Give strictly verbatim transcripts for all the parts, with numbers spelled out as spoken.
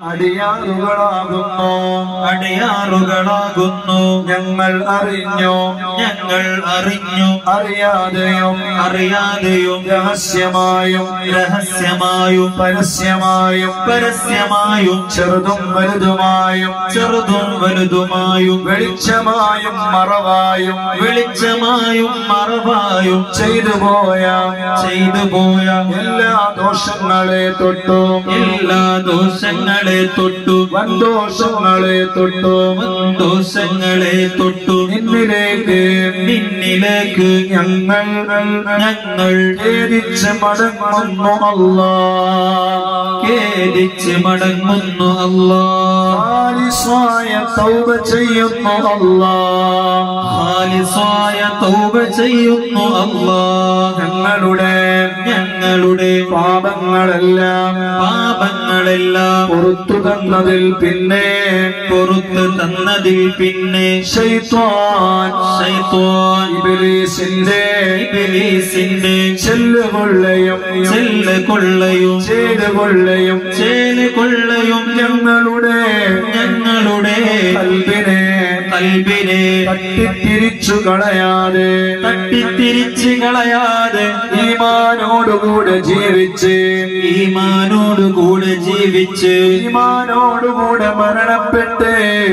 അടിയാറുകളാകുന്നു അടിയാറുകളാകുന്നു ഞങ്ങൾ അറിഞ്ഞു ഞങ്ങൾ അറിഞ്ഞു അറിയാതെയും അറിയാതെയും രഹസ്യമായും രഹസ്യമായും പരസ്യമായും പരസ്യമായും ചെറുതും വലുതുമായും ചെറുതും വലുതുമായും വെളിച്ചമായും മറവായും വെളിച്ചമായും മറവായും ചെയ്തു പോയ ചെയ്തു പോയ എല്ലാ ദോഷങ്ങളെ തൊട്ടും എല്ലാ ദോഷങ്ങളെ തൊട്ടു വൻദോഷങ്ങളെ തൊട്ടും ദോഷങ്ങളെ തൊട്ടു നിന്നിലേക്ക് നിന്നിലേക്ക് ഞങ്ങൾ ഞങ്ങൾ ഖേദിച്ച് മടങ്ങുന്നു അല്ലാഹ് ഖേദിച്ച് മടങ്ങുന്നു അല്ലാഹ് ഖാലിസായ തൗബ ചെയ്യുന്നു അല്ലാഹ് ഖാലിസായ തൗബ ചെയ്യുന്നു അല്ലാഹ് ഞങ്ങളുടെ ഞങ്ങളുടെ പാപങ്ങളെല്ലാം പാപങ്ങളെല്ലാം പുറത്തു തന്നതിൽ പിന്നെ പുറത്ത് തന്നതിൽ പിന്നെ ശൈത്വാൻ ശൈത്വാൻ ഇബ്ലീസിന്റെ ഇബ്ലീസിന്റെ ചെല്ലുകൊള്ളയും ചെല്ലുകൊള്ളയും ചേലുകൊള്ളയും ചേലുകൊള്ളയും ഞങ്ങളുടെ ഞങ്ങളുടെ കൽബിനെ കൽബിനെ തട്ടിത്തിരിച്ചു കളയാതെ തട്ടിത്തിരിച്ച് കളയാതെ ഈമാനോടുകൂടെ ജീവിച്ച് ഈമാനോടുകൂടെ ജീവിച്ച് ഈമാനോടുകൂടെ മരണപ്പെട്ട്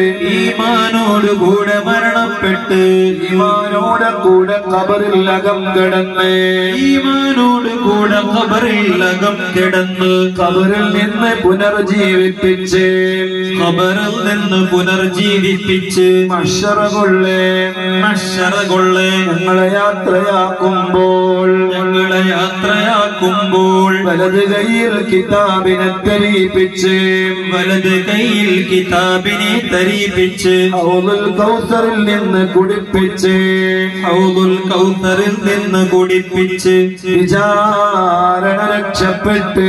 ഈമാനോടുകൂടെ മരണപ്പെട്ട് ഈമാനോടെ കൂടെ ഖബറിൽ അകം കിടന്ന് ഈമാനോടുകൂടെ ഖബറിൽ അകം കിടന്ന് ഖബറിൽ നിന്ന് പുനർജീവിപ്പിച്ച് ഖബറിൽ നിന്ന് പുനർജീവിപ്പിച്ച് മഹ്ശറ കൊള്ളേ മഹ്ശറ കൊള്ളേ ഞങ്ങളെ യാത്രയാക്കുമ്പോൾ ഞങ്ങളെ യാത്രയാക്കുമ്പോൾ വലത് കൈയിൽ കിതാബിനെ തരീപ്പിച്ച് വലത് കൈയിൽ കിതാബിനെ തരീപ്പിച്ച് ഹൗദുൽ കൗസറിൽ നിന്ന് കുടിപ്പിച്ച് ഹൗദുൽ കൗസറിൽ നിന്ന് കുടിപ്പിച്ച് വിചാരണ രക്ഷപ്പെട്ട്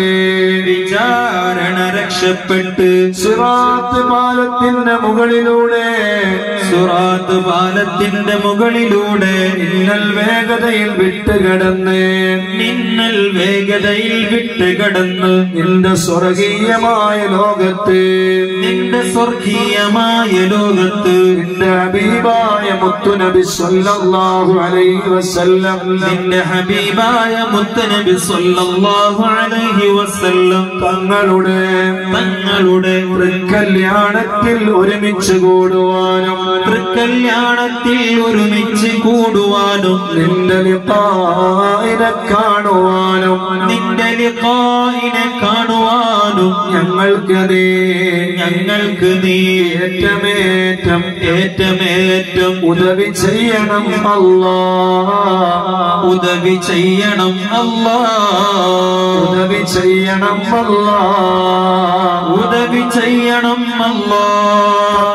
വിചാരണ രക്ഷപ്പെട്ട് സിറാത്ത് പാലത്തിന്റെ മുകളിലൂടെ സിറാത്ത് പാലത്തിന്റെ മുകളിലൂടെ മിന്നൽ വേഗതയിൽ വിട്ടുകിടന്ന് മിന്നൽ വേഗതയിൽ വിട്ടുകിടന്ന് നിന്റെ സ്വർഗീയമായ ലോകത്ത് നിന്റെ സ്വർഗീയമായ ലോകത്ത് നിന്റെ ഹബീബായ മുത്തുനബി സ്വല്ലല്ലാഹു അലൈഹി വസല്ലം നിന്റെ ഹബീബായ മുത്തനബി സ്വല്ലല്ലാഹു അലൈഹി വസല്ലം തങ്ങളുടെ തങ്ങളുടെ കല്യാണത്തിൽ ഒരുമിച്ച് കൂടുവാനും കല്യാണത്തിൽ ഒരുമിച്ച് കൂടുവാനും നിന്റെ ലിഖാഇനെ കാണുവാനും നിന്റെ ലിഖാഇനെ കാണുവാനും ഞങ്ങൾക്ക് നീ ഞങ്ങൾക്ക് നീ ഏറ്റമേറ്റം ഏറ്റമേറ്റം ഉദവി ചെയ്യണം അല്ലാഹ് ഉദവി ചെയ്യണം അല്ലാഹ് ഉദവി ചെയ്യണം അല്ലാഹ് ഉദവി ചെയ്യണം അല്ലാഹ്